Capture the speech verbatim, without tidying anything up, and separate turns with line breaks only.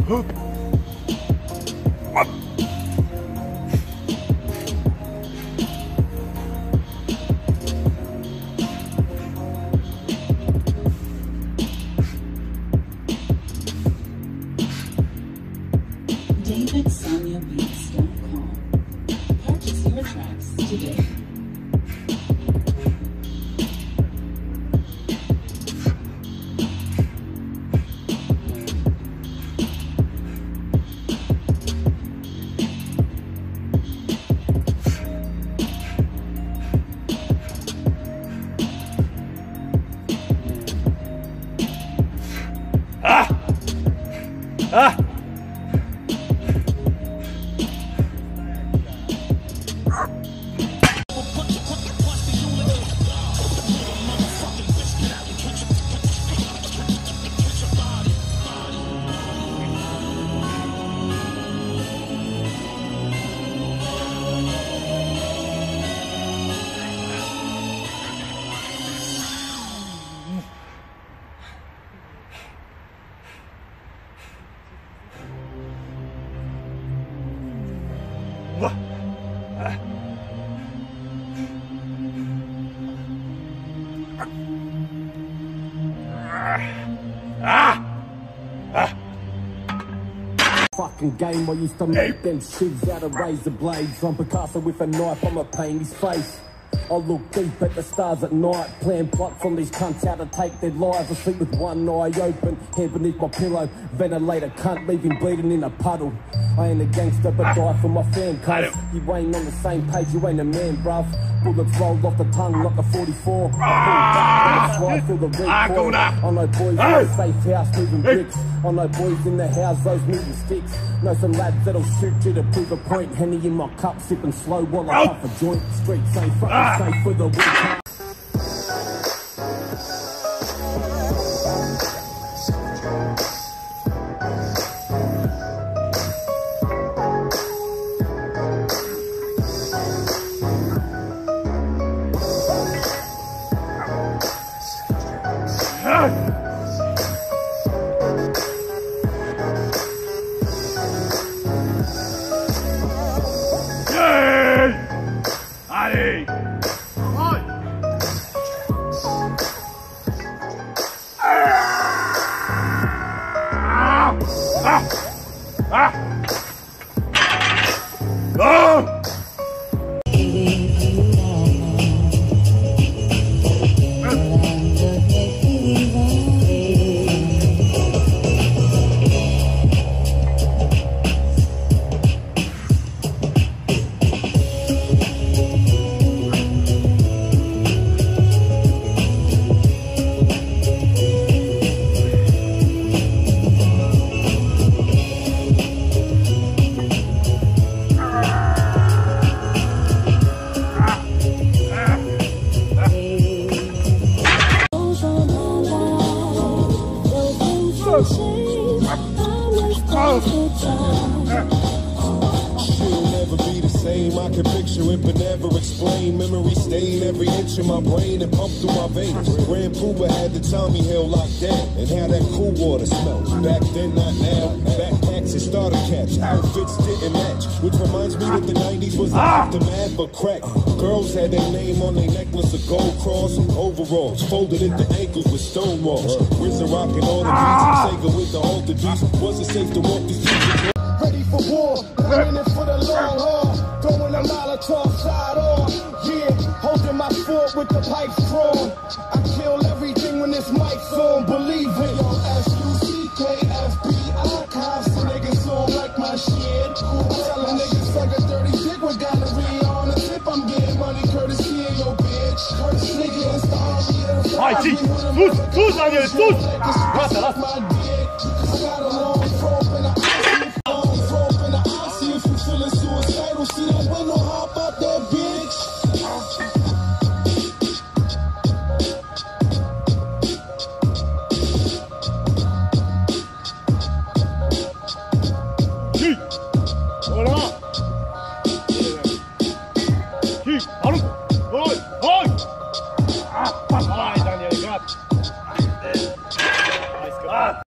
David Sonia Beats dot com. Purchase your tracks today.
Ah! Ah! Ah! Ah!
Fucking game, I used to make them shivs out of razor blades. I'm Picasso with a knife, I'ma paint his face. I look deep at the stars at night, plan plot from these cunts out to take their lives. I sleep with one eye open, head beneath my pillow. Ventilator cunt, leave him bleeding in a puddle. I ain't a gangster, but die for my fam, cuz you ain't on the same page, you ain't a man, bruv. Bullets roll off the tongue like a forty-four. I pull back, slide through the recoil. I know boys in the safe house moving bricks. I know boys in the house, those moving sticks. Know some lads that'll shoot you to prove a point. Henny in my cup, sipping slow while I puff a joint. Street safe, fucking safe for the weekend.
I can picture it but never explain. Memory stain every inch of my brain and pump through my veins. Grand Pooba had the Tommy Hill locked down, and how that cool water smelled. Back then, not now. Backpacks and starter caps, outfits didn't match. Which reminds me that the nineties was the aftermath of crack. Girls had their name on their necklace, a gold cross, overalls folded at the ankles with stone walls. R Z A rocking all the beats, Sega with the altar beats. Wasn't safe to walk these streets.
Ready for war, I'm in it for the long haul. Throwing a Molotov side on, yeah. Holding my fort with the pipes drawn. I kill everything when this mic's on, believe it. Yo, S U C K F B I, cops and niggas on like my shit. Tell a nigga suck a dirty dick with gonorrhea on the tip. I'm getting money courtesy of your bitch. Curse nigga, it's the army of the
Vai, Ti! Sus! Sus, Daniel! Sus! Gata, lasă!